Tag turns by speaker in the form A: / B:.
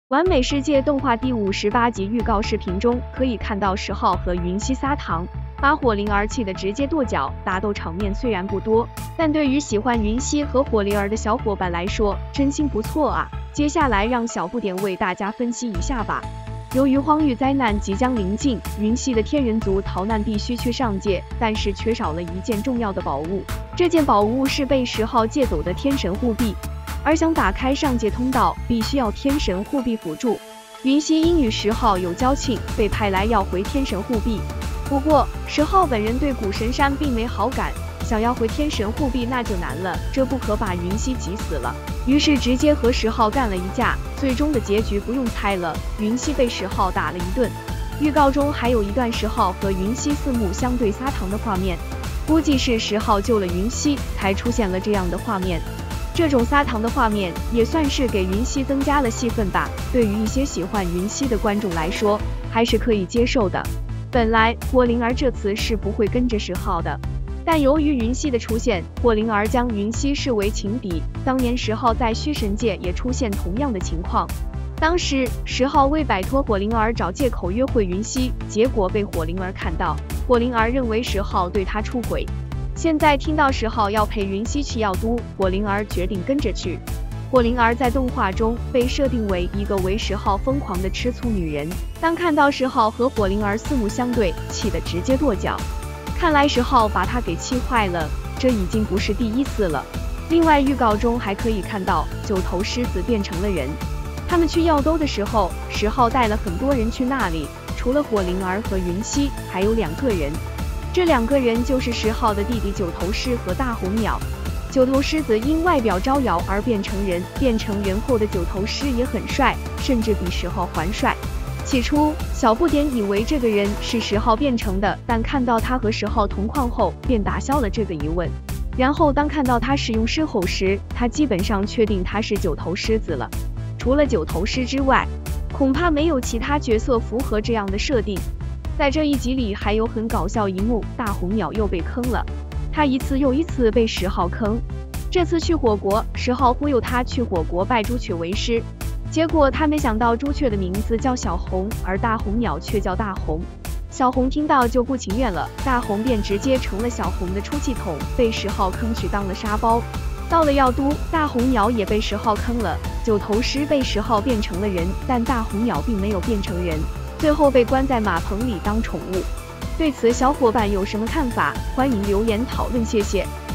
A: 完美世界动画第58集预告视频中，可以看到10号和云溪撒糖，把火灵儿气得直接跺脚。打斗场面虽然不多，但对于喜欢云溪和火灵儿的小伙伴来说，真心不错啊。接下来让小不点为大家分析一下吧。由于荒域灾难即将临近，云溪的天人族逃难必须去上界，但是缺少了一件重要的宝物。这件宝物是被10号借走的天神护臂。 而想打开上界通道，必须要天神护臂辅助。云溪因与10号有交情，被派来要回天神护臂。不过10号本人对古神山并没好感，想要回天神护臂那就难了，这不可把云溪急死了。于是直接和10号干了一架，最终的结局不用猜了，云溪被10号打了一顿。预告中还有一段10号和云溪四目相对撒糖的画面，估计是10号救了云溪，才出现了这样的画面。 这种撒糖的画面也算是给云溪增加了戏份吧。对于一些喜欢云溪的观众来说，还是可以接受的。本来火灵儿这次是不会跟着10号的，但由于云溪的出现，火灵儿将云溪视为情敌。当年10号在虚神界也出现同样的情况，当时10号为摆脱火灵儿找借口约会云溪，结果被火灵儿看到，火灵儿认为10号对他出轨。 现在听到10号要陪云溪去药都，火灵儿决定跟着去。火灵儿在动画中被设定为一个为10号疯狂的吃醋女人，当看到10号和火灵儿四目相对，气得直接跺脚。看来10号把她给气坏了，这已经不是第一次了。另外，预告中还可以看到9头狮子变成了人。他们去药都的时候，10号带了很多人去那里，除了火灵儿和云溪，还有2个人。 这2个人就是10号的弟弟9头狮和大红鸟。9头狮子因外表招摇而变成人，变成人后的9头狮也很帅，甚至比10号还帅。起初，小不点以为这个人是10号变成的，但看到他和10号同框后，便打消了这个疑问。然后当看到他使用狮吼时，他基本上确定他是9头狮子了。除了9头狮之外，恐怕没有其他角色符合这样的设定。 在这一集里还有很搞笑一幕，大红鸟又被坑了，他一次又一次被10号坑。这次去火国，10号忽悠他去火国拜朱雀为师，结果他没想到朱雀的名字叫小红，而大红鸟却叫大红。小红听到就不情愿了，大红便直接成了小红的出气筒，被10号坑去当了沙包。到了药都，大红鸟也被10号坑了，9头狮被10号变成了人，但大红鸟并没有变成人。 最后被关在马棚里当宠物，对此小伙伴有什么看法？欢迎留言讨论，谢谢。